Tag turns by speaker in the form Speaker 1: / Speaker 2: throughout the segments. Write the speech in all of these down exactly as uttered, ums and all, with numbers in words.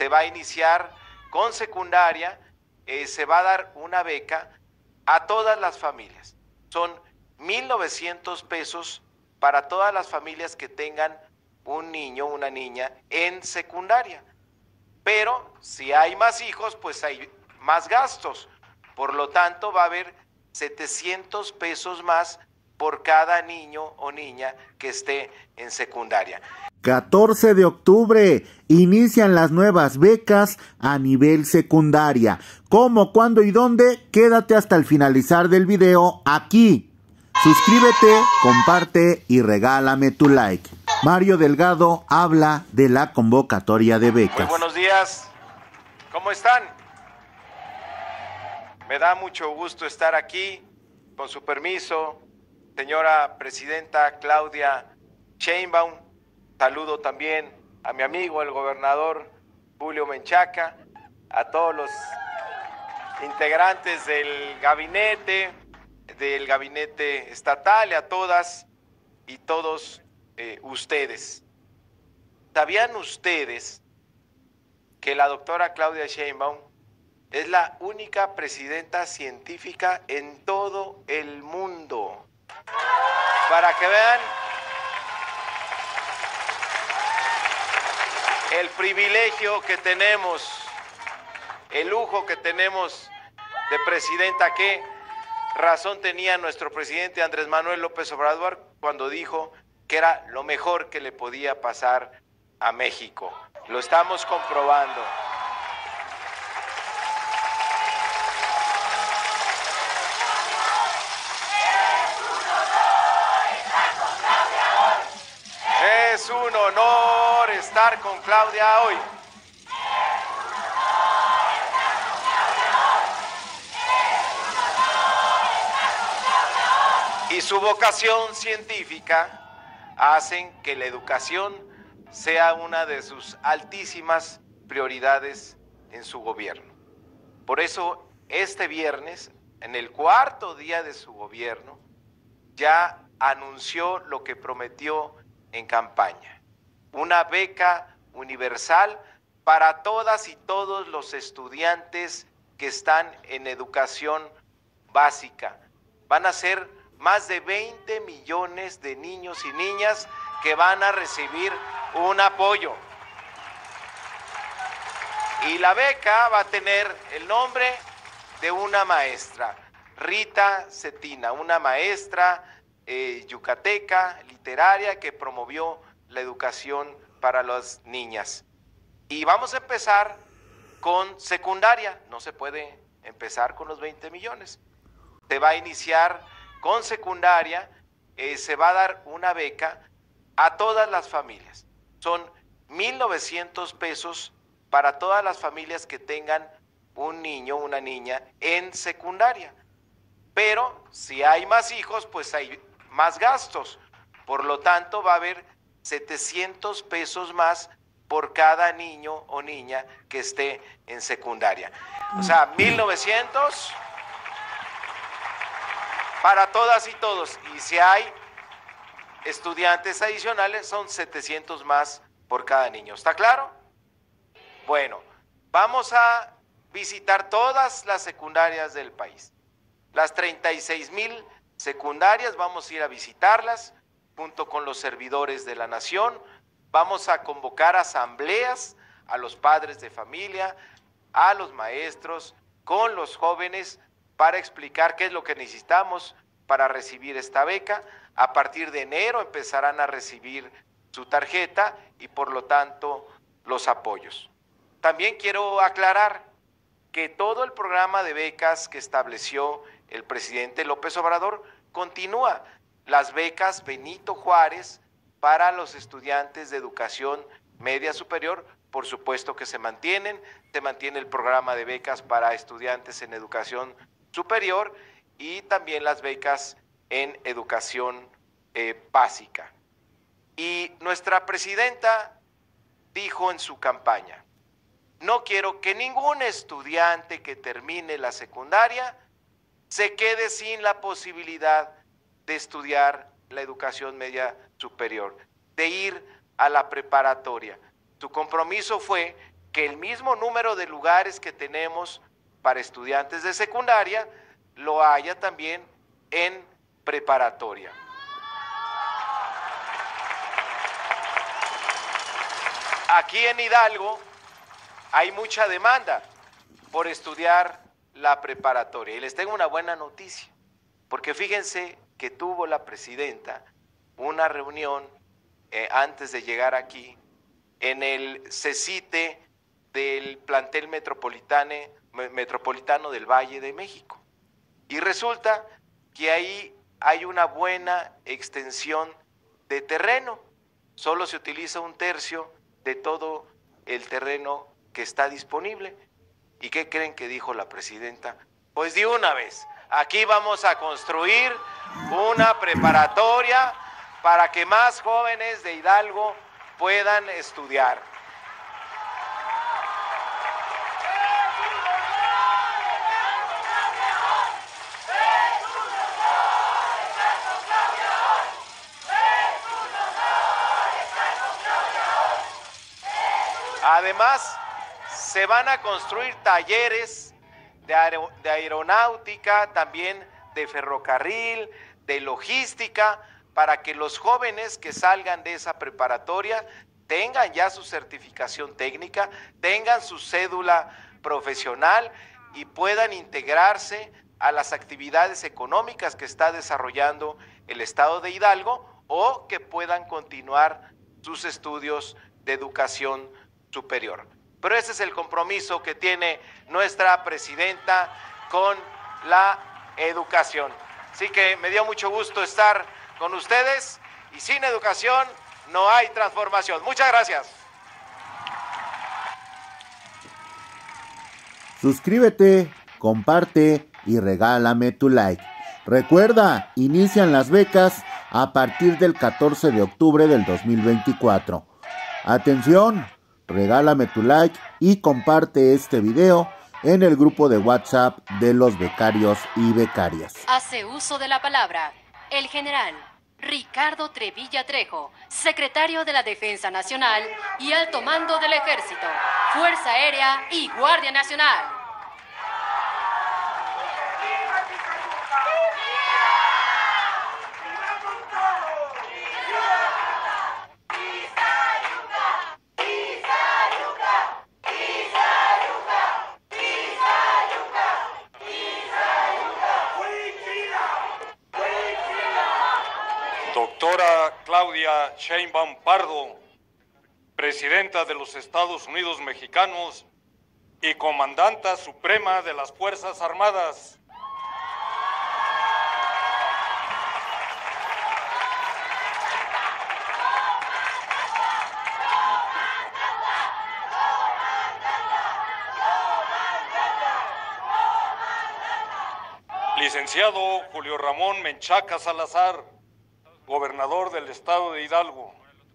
Speaker 1: va a iniciar con secundaria, eh, se va a dar una beca a todas las familias. Son mil novecientos pesos para todas las familias que tengan un niño o una niña en secundaria. Pero si hay más hijos, pues hay más gastos. Por lo tanto, va a haber setecientos pesos más por cada niño o niña que esté en secundaria.
Speaker 2: catorce de octubre inician las nuevas becas a nivel secundaria. ¿Cómo, cuándo y dónde? Quédate hasta el finalizar del video aquí. Suscríbete, comparte y regálame tu like. Mario Delgado habla de la convocatoria de becas.
Speaker 1: Muy buenos días. ¿Cómo están? Me da mucho gusto estar aquí. Con su permiso, señora presidenta Claudia Sheinbaum. Saludo también a mi amigo, el gobernador Julio Menchaca, a todos los integrantes del gabinete, del gabinete estatal, y a todas y todos eh, ustedes. ¿Sabían ustedes que la doctora Claudia Sheinbaum es la única presidenta científica en todo el mundo? Para que vean el privilegio que tenemos, el lujo que tenemos de presidenta. ¿Qué razón tenía nuestro presidente Andrés Manuel López Obrador cuando dijo que era lo mejor que le podía pasar a México? Lo estamos comprobando. Es un honor estar con Claudia hoy. Y su vocación científica hacen que la educación sea una de sus altísimas prioridades en su gobierno. Por eso, este viernes, en el cuarto día de su gobierno, ya anunció lo que prometió en campaña: una beca universal para todas y todos los estudiantes que están en educación básica. Van a ser más de veinte millones de niños y niñas que van a recibir un apoyo. Y la beca va a tener el nombre de una maestra, Rita Cetina, una maestra eh, yucateca, literaria, que promovió la educación para las niñas. Y vamos a empezar con secundaria. No se puede empezar con los veinte millones. Se va a iniciar con secundaria, eh, se va a dar una beca a todas las familias. Son mil novecientos pesos para todas las familias que tengan un niño o una niña en secundaria. Pero si hay más hijos, pues hay más gastos. Por lo tanto, va a haber setecientos pesos más por cada niño o niña que esté en secundaria. O sea, mil novecientos para todas y todos. Y si hay estudiantes adicionales, son setecientos más por cada niño. ¿Está claro? Bueno, vamos a visitar todas las secundarias del país. Las treinta y seis mil secundarias, vamos a ir a visitarlas junto con los servidores de la nación. Vamos a convocar asambleas a los padres de familia, a los maestros, con los jóvenes, para explicar qué es lo que necesitamos para recibir esta beca. A partir de enero empezarán a recibir su tarjeta y por lo tanto los apoyos. También quiero aclarar que todo el programa de becas que estableció el presidente López Obrador continúa. Las becas Benito Juárez para los estudiantes de educación media superior, por supuesto que se mantienen. Se mantiene el programa de becas para estudiantes en educación superior y también las becas en educación eh, básica. Y nuestra presidenta dijo en su campaña: no quiero que ningún estudiante que termine la secundaria se quede sin la posibilidad de estudiar la educación media superior, de ir a la preparatoria. Su compromiso fue que el mismo número de lugares que tenemos para estudiantes de secundaria lo haya también en preparatoria. Aquí en Hidalgo hay mucha demanda por estudiar la preparatoria y les tengo una buena noticia, porque fíjense que tuvo la presidenta una reunión eh, antes de llegar aquí en el CECITE del plantel metropolitano, metropolitano del Valle de México. Y resulta que ahí hay una buena extensión de terreno, solo se utiliza un tercio de todo el terreno que está disponible. ¿Y qué creen que dijo la presidenta? Pues de una vez, aquí vamos a construir una preparatoria para que más jóvenes de Hidalgo puedan estudiar. Además, se van a construir talleres de, aer de aeronáutica, también de ferrocarril, de logística, para que los jóvenes que salgan de esa preparatoria tengan ya su certificación técnica, tengan su cédula profesional y puedan integrarse a las actividades económicas que está desarrollando el estado de Hidalgo o que puedan continuar sus estudios de educación superior. Pero ese es el compromiso que tiene nuestra presidenta con la educación. Así que me dio mucho gusto estar con ustedes y sin educación no hay transformación. Muchas gracias.
Speaker 2: Suscríbete, comparte y regálame tu like. Recuerda, inician las becas a partir del catorce de octubre del dos mil veinticuatro. Atención, regálame tu like y comparte este video en el grupo de WhatsApp de los becarios y becarias.
Speaker 3: Hace uso de la palabra el general Ricardo Trevilla Trejo, secretario de la Defensa Nacional y Alto Mando del Ejército, Fuerza Aérea y Guardia Nacional.
Speaker 4: Doctora Claudia Sheinbaum Pardo, presidenta de los Estados Unidos Mexicanos y comandanta suprema de las Fuerzas Armadas. Licenciado Julio Ramón Menchaca Salazar, gobernador del estado de Hidalgo.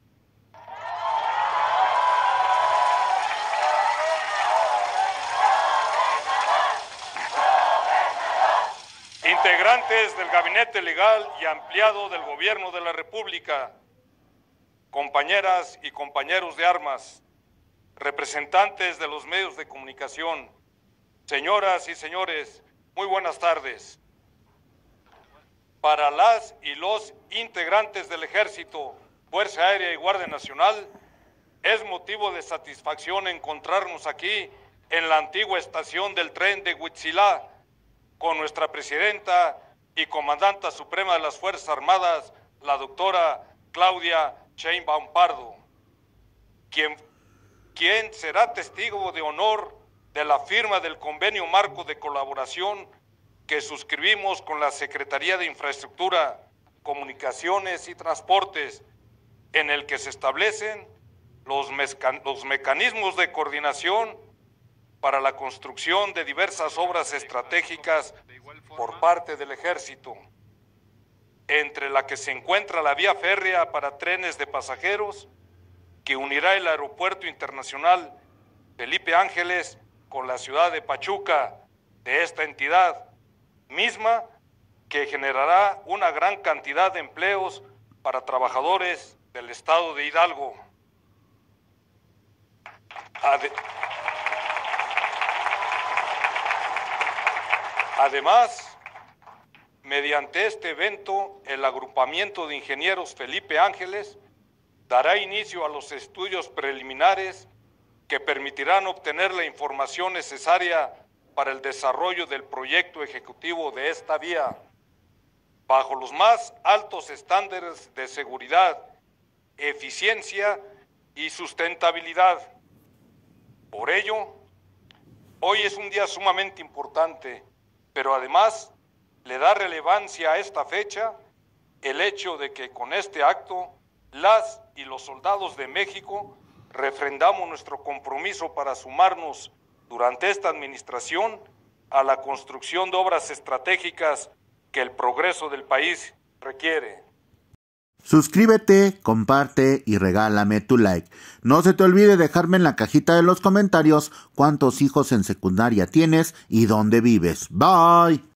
Speaker 4: Integrantes del Gabinete Legal y Ampliado del Gobierno de la República, compañeras y compañeros de armas, representantes de los medios de comunicación, señoras y señores, muy buenas tardes. Para las y los integrantes del Ejército, Fuerza Aérea y Guardia Nacional, es motivo de satisfacción encontrarnos aquí en la antigua estación del tren de Huitzilá con nuestra presidenta y comandanta suprema de las Fuerzas Armadas, la doctora Claudia Sheinbaum Pardo, quien, quien será testigo de honor de la firma del convenio marco de colaboración que suscribimos con la Secretaría de Infraestructura, Comunicaciones y Transportes, en el que se establecen los, los mecanismos de coordinación para la construcción de diversas obras estratégicas por parte del Ejército, entre la que se encuentra la vía férrea para trenes de pasajeros, que unirá el Aeropuerto Internacional Felipe Ángeles con la ciudad de Pachuca de esta entidad, misma que generará una gran cantidad de empleos para trabajadores del estado de Hidalgo. Ade- Además, mediante este evento, el agrupamiento de ingenieros Felipe Ángeles dará inicio a los estudios preliminares que permitirán obtener la información necesaria para el desarrollo del proyecto ejecutivo de esta vía, bajo los más altos estándares de seguridad, eficiencia y sustentabilidad. Por ello, hoy es un día sumamente importante, pero además le da relevancia a esta fecha el hecho de que con este acto, las y los soldados de México refrendamos nuestro compromiso para sumarnos durante esta administración a la construcción de obras estratégicas que el progreso del país requiere.
Speaker 2: Suscríbete, comparte y regálame tu like. No se te olvide dejarme en la cajita de los comentarios cuántos hijos en secundaria tienes y dónde vives. Bye.